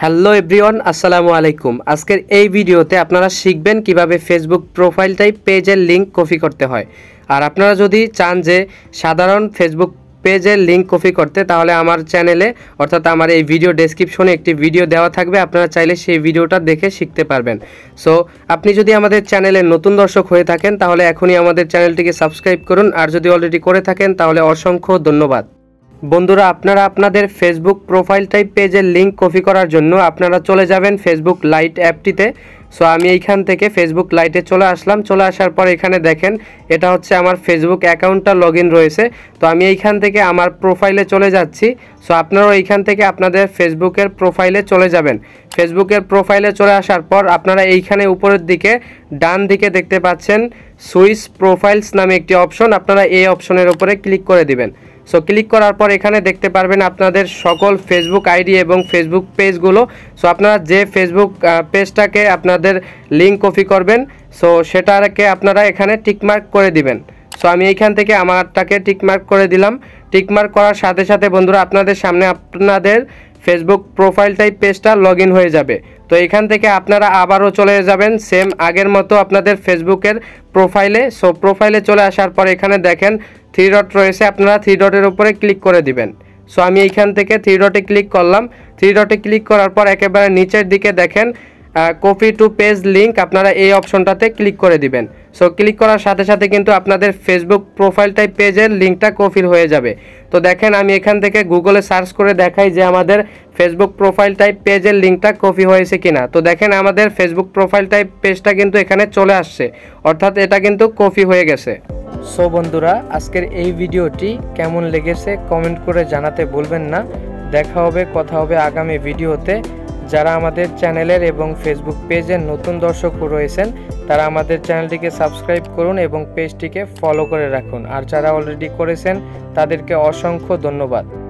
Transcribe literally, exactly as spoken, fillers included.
Hello everyone, আসসালামু আলাইকুম। আজকের এই ভিডিওতে আপনারা শিখবেন কিভাবে ফেসবুক প্রোফাইল টাইপ পেজের লিঙ্ক কপি করতে হয়। আর আপনারা যদি চান যে সাধারণ ফেসবুক পেজের লিঙ্ক কপি করতে, তাহলে আমার চ্যানেলে অর্থাৎ আমার এই ভিডিও ডেসক্রিপশনে একটি ভিডিও দেওয়া থাকবে, আপনারা চাইলে সেই ভিডিওটা দেখে শিখতে পারবেন। সো আপনি যদি আমাদের চ্যানেলে নতুন দর্শক হয়ে থাকেন তাহলে এখনই আমাদের চ্যানেলটিকে সাবস্ক্রাইব করুন, আর যদি অলরেডি করে থাকেন তাহলে অসংখ্য ধন্যবাদ। বন্ধুরা, আপনারা আপনাদের ফেসবুক প্রোফাইল টাইপ পেজের লিঙ্ক কপি করার জন্য আপনারা চলে যাবেন ফেসবুক লাইট অ্যাপটিতে। সো আমি এইখান থেকে ফেসবুক লাইটে চলে আসলাম। চলে আসার পর এখানে দেখেন এটা হচ্ছে আমার ফেসবুক অ্যাকাউন্টটা লগ ইন রয়েছে। তো আমি এইখান থেকে আমার প্রোফাইলে চলে যাচ্ছি। সো আপনারাও এইখান থেকে আপনাদের ফেসবুকের প্রোফাইলে চলে যাবেন। ফেসবুকের প্রোফাইলে চলে আসার পর আপনারা এইখানে উপরের দিকে ডান দিকে দেখতে পাচ্ছেন সুইচ প্রোফাইলস নামে একটি অপশন, আপনারা এই অপশনের উপরে ক্লিক করে দিবেন। সো ক্লিক করার পর এখানে দেখতে পারবেন আপনাদের সকল ফেসবুক আইডি এবং ফেসবুক পেজগুলো। সো আপনারা যে ফেসবুক পেজটাকে আপনাদের লিঙ্ক কপি করবেন, সো সেটাকে আপনারা এখানে টিকমার্ক করে দিবেন। সো আমি এইখান থেকে আমারটাকে টিকমার্ক করে দিলাম। টিকমার্ক করার সাথে সাথে বন্ধুরা আপনাদের সামনে আপনাদের ফেসবুক প্রোফাইল টাইপ পেজটা লগ ইন হয়ে যাবে। তো এখান থেকে আপনারা আবারও চলে যাবেন সেম আগের মতো আপনাদের ফেসবুকের প্রোফাইলে। সো প্রোফাইলে চলে আসার পর এখানে দেখেন থ্রি ডট রয়েছে, আপনারা থ্রি ডটের উপরে ক্লিক করে দিবেন। সো আমি এইখান থেকে থ্রি ডটে ক্লিক করলাম। থ্রি ডটে ক্লিক করার পর একেবারে নিচের দিকে দেখেন কপি টু পেজ লিঙ্ক, আপনারা এই অপশনটাতে ক্লিক করে দিবেন। সো ক্লিক করার সাথে সাথে কিন্তু আপনাদের ফেসবুক প্রোফাইল টাইপ পেজের লিঙ্কটা কপি হয়ে যাবে। তো দেখেন আমি এখান থেকে গুগলে সার্চ করে দেখাই যে আমাদের ফেসবুক প্রোফাইল টাইপ পেজের লিঙ্কটা কপি হয়েছে কিনা। তো দেখেন আমাদের ফেসবুক প্রোফাইল টাইপ পেজটা কিন্তু এখানে চলে আসছে, অর্থাৎ এটা কিন্তু কপি হয়ে গেছে। সো বন্ধুরা, আজকের এই ভিডিওটি কেমন লেগেছে কমেন্ট করে জানাতে ভুলবেন না। দেখা হবে, কথা হবে আগামী ভিডিওতে। যারা আমাদের চ্যানেলের এবং ফেসবুক পেজের নতুন দর্শক রয়েছেন তারা আমাদের চ্যানেলটিকে সাবস্ক্রাইব করুন এবং পেজটিকে ফলো করে রাখুন। আর যারা অলরেডি করেছেন তাদেরকে অসংখ্য ধন্যবাদ।